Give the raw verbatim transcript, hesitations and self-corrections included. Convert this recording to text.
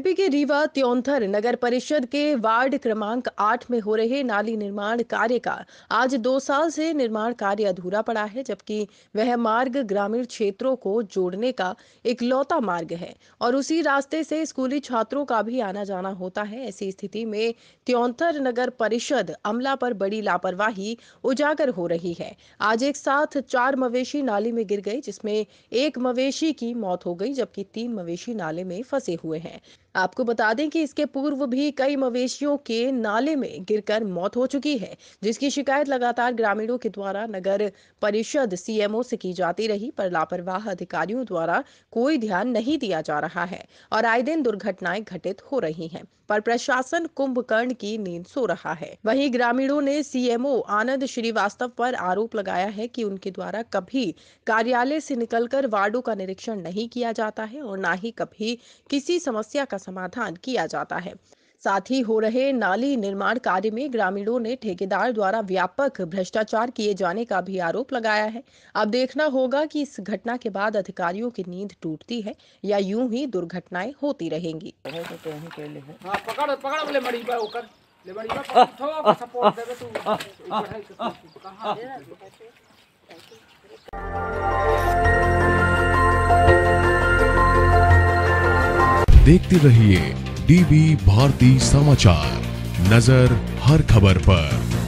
UP के रीवा त्योंथर नगर परिषद के वार्ड क्रमांक आठ में हो रहे नाली निर्माण कार्य का आज दो साल से निर्माण कार्य अधूरा पड़ा है, जबकि वह मार्ग ग्रामीण क्षेत्रों को जोड़ने का इकलौता मार्ग है और उसी रास्ते से स्कूली छात्रों का भी आना जाना होता है। ऐसी स्थिति में त्योंथर नगर परिषद अमला पर बड़ी लापरवाही उजागर हो रही है। आज एक साथ चार मवेशी नाली में गिर गए, जिसमें एक मवेशी की मौत हो गई जबकि तीन मवेशी नाले में फंसे हुए हैं। आपको बता दें कि इसके पूर्व भी कई मवेशियों के नाले में गिरकर मौत हो चुकी है, जिसकी शिकायत लगातार ग्रामीणों के द्वारा नगर परिषद सीएमओ से की जाती रही, पर लापरवाह अधिकारियों द्वारा कोई ध्यान नहीं दिया जा रहा है और आए दिन दुर्घटनाएं घटित हो रही हैं, पर प्रशासन कुंभकर्ण की नींद सो रहा है। वहीं ग्रामीणों ने सीएमओ आनंद श्रीवास्तव पर आरोप लगाया है कि उनके द्वारा कभी कार्यालय से निकलकर वार्डों का निरीक्षण नहीं किया जाता है और न ही कभी किसी समस्या का समाधान किया जाता है। साथ ही हो रहे नाली निर्माण कार्य में ग्रामीणों ने ठेकेदार द्वारा व्यापक भ्रष्टाचार किए जाने का भी आरोप लगाया है। अब देखना होगा कि इस घटना के बाद अधिकारियों की नींद टूटती है या यूं ही दुर्घटनाएं होती रहेंगी। देखते रहिए डीबी भारती समाचार, नजर हर खबर पर।